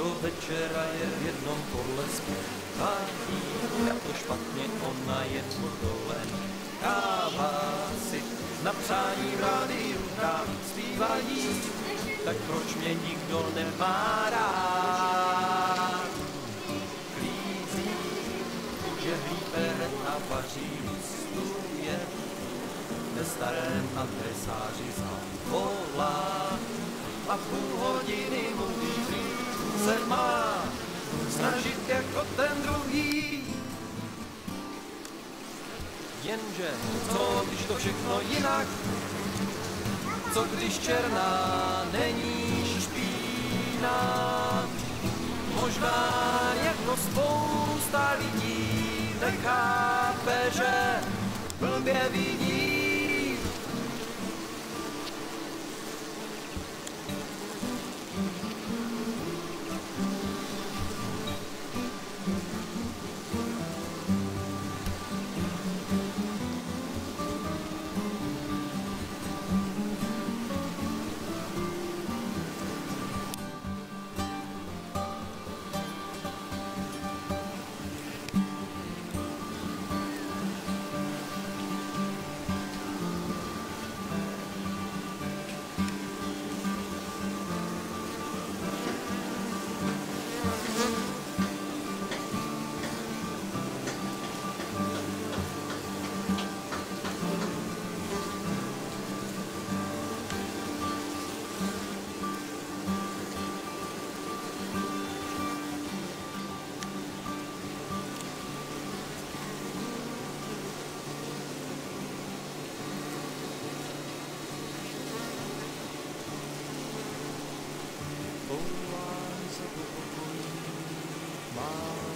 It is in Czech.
do večera je v jednom podlesku. Platí, jak to špatně, ona je dole. Káva si na přání v rádiu dám zpívají, tak proč mě nikdo nemá rád? Klízí, že hýbe a vaří listuje, ve starém adresáři zavolá a půl hodiny mluví, se má snažit jako ten druhý. Jenže co když to všechno jinak? Co když černá není špína? Možná jako spousta lidí nechápe, že blbě vidí. Má